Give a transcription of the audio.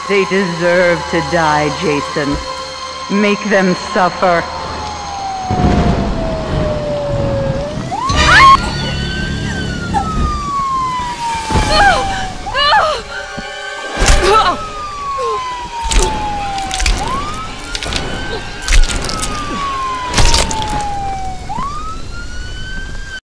They deserve to die, Jason. Make them suffer.